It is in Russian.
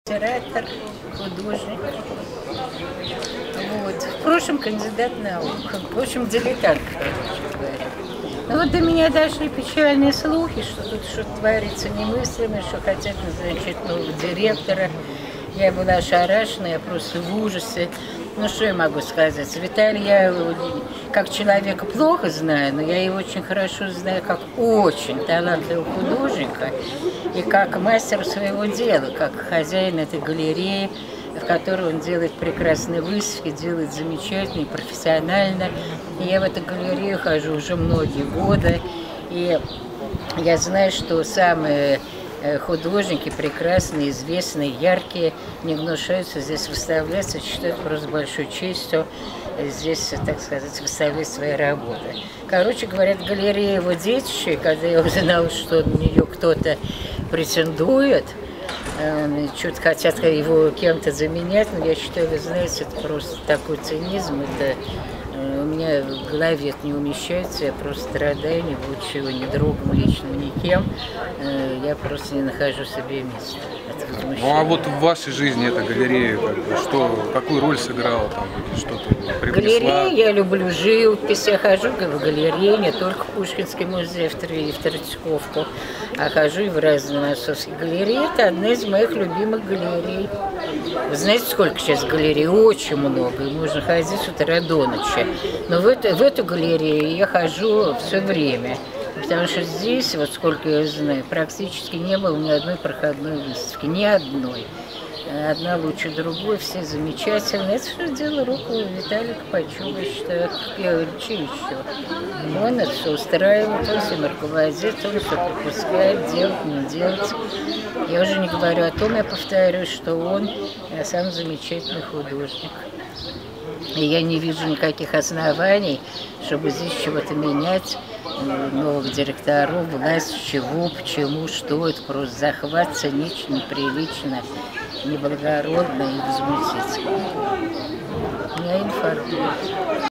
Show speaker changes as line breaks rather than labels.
Литератор, художник. Вот. В прошлом кандидат наук, в общем, дилетант, короче говоря. Но вот до меня дошли печальные слухи, что тут что-то творится немыслимое, что хотят назначить нового директора. Я была ошарашена, я просто в ужасе. Ну, что я могу сказать? Виталий, я как человека плохо знаю, но я его очень хорошо знаю как очень талантливого художника и как мастера своего дела, как хозяин этой галереи, в которой он делает прекрасные выставки, делает замечательно и профессионально. И я в эту галерею хожу уже многие годы, и я знаю, что самые художники прекрасные, известные, яркие, не гнушаются здесь выставляться, считают просто большой честью здесь, так сказать, выставлять свои работы. Короче говоря, галерея его детища, когда я узнала, что на нее кто-то претендует, что-то хотят его кем-то заменять, но я считаю, вы знаете, это просто такой цинизм, это у меня в голове это не умещается, я просто страдаю, не получила ни другом личным, никем, я просто не нахожу себе места.
Ну а вот в вашей жизни эта галерея, какую роль сыграла там, что-то привнесла?
Галерея, я люблю живопись, я хожу в галереи, не только в Пушкинский музей, в Третьяковку, а хожу и в разные московские галереи. Это одна из моих любимых галерей. Вы знаете, сколько сейчас галерей? Очень много, и можно ходить с утра до ночи. Но в эту галерею я хожу все время. Потому что здесь, вот сколько я знаю, практически не было ни одной проходной выставки. Ни одной. Одна лучше другой, все замечательные. Это все дело руку Виталия Копачева, что я говорю, что еще? Он это все устраивает, он всем руководит, он все пропускает, делать, не делать. Я уже не говорю о том, я повторюсь, что он сам замечательный художник. И я не вижу никаких оснований, чтобы здесь чего-то менять, новых директоров, власть, чего, почему, что. Это просто захват, цинично, неприлично, неблагородно и возмутительно. Я информирую.